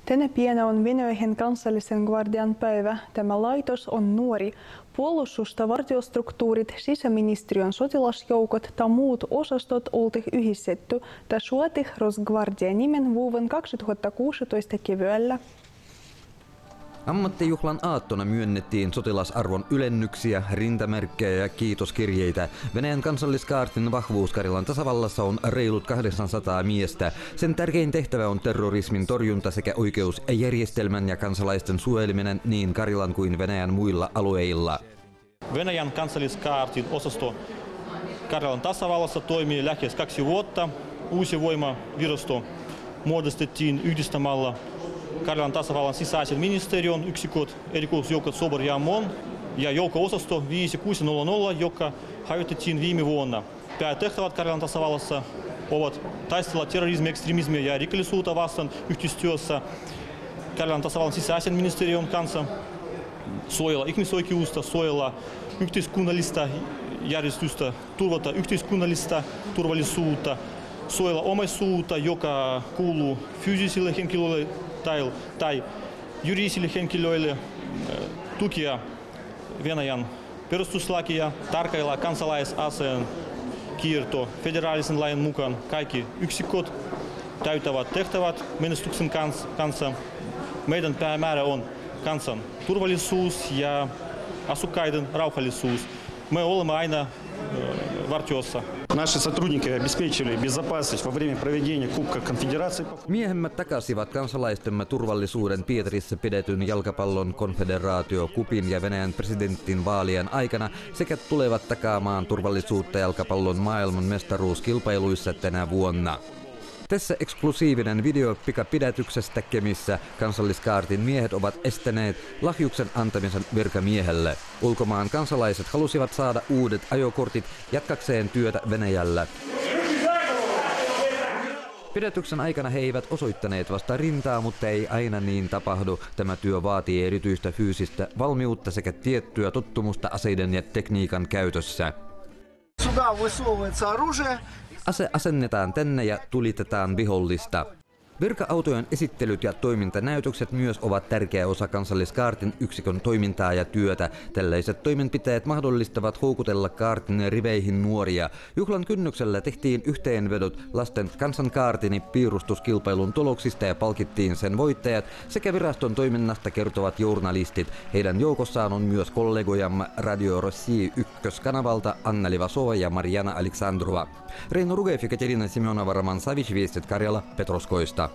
Tänä pienä on Venäjän kansallisen guardian päivä. Tämä laitos on nuori. Puolustusta, vartiostruktuurit, sisäministeriön sotilasjoukot tai muut osastot oltiin yhdistetty. Tässä luotiin Rosgvardia nimen vuoden 2016 keväällä. Ammattijuhlan aattona myönnettiin sotilasarvon ylennyksiä, rintamerkkejä ja kiitoskirjeitä. Venäjän kansalliskaartin vahvuus Karjalan tasavallassa on reilut 800 miestä. Sen tärkein tehtävä on terrorismin torjunta sekä oikeusjärjestelmän ja kansalaisten suojeleminen niin Karjalan kuin Venäjän muilla alueilla. Venäjän kansalliskaartin osasto Karjalan tasavallassa toimii lähes 2 vuotta. Uusi voimavirasto muodostettiin yhdistämällä Karjalan tasavallan sisäisen ministeriön yksiköt, erikoisjoukot Sobor ja Mon ja joukko-osasto 5600, joka hajotettiin viime vuonna. Päätehtävät Karjalan tasavallassa ovat taistella terrorismia, ekstremismia ja rikollisuutta vastaan yhteistyössä Karjalan tasavallan sisäisen ministeriön kanssa, suojella ihmisoikeutta, suojella yhteiskunnallista järjestystä, turvata yhteiskunnallista turvallisuutta, suojella omaisuutta, joka kuuluu fyysisille henkilöille tai juridisille henkilöille, tukea Venäjän perustuslakia, tarkkailla kansalaisaseen kierto federaalisen lain mukaan. Kaikki yksiköt täyttävät tehtävät menestyksen kanssa. Meidän päämäärä on kansan turvallisuus ja asukkaiden rauhallisuus. Me olemme aina vartiossa. Наши сотрудники обеспечили безопасность во время проведения Кубка Конфедерации. Miehemme takasivat kansalaistemme turvallisuuden Pietarissa pidetyn jalkapallon konfederaatiokupin ja Venäjän presidentin vaalien aikana sekä tulevat takaamaan turvallisuutta jalkapallon maailman mestaruuskilpailuissa tänä vuonna. Tässä eksklusiivinen video pikapidätyksestä Kemissä kansalliskaartin miehet ovat estäneet lahjuksen antamisen virkamiehelle. Ulkomaan kansalaiset halusivat saada uudet ajokortit jatkakseen työtä Venäjällä. Pidätyksen aikana he eivät osoittaneet vasta rintaa, mutta ei aina niin tapahdu. Tämä työ vaatii erityistä fyysistä valmiutta sekä tiettyä tottumusta aseiden ja tekniikan käytössä. Ase asennetaan tänne ja tulitetaan vihollista. Virka-autojen esittelyt ja toimintanäytökset myös ovat tärkeä osa kansalliskaartin yksikön toimintaa ja työtä. Tällaiset toimenpiteet mahdollistavat houkutella kaartin riveihin nuoria. Juhlan kynnyksellä tehtiin yhteenvedot lasten kansankaartini piirustuskilpailun tuloksista ja palkittiin sen voittajat sekä viraston toiminnasta kertovat journalistit. Heidän joukossaan on myös kollegojamme Radio Rossi ykköskanavalta Anna Livasova ja Mariana Aleksandrova. Reino Rugev ja Katerina Semionova, Roman Savic, Viestit Karjala, Petroskoista.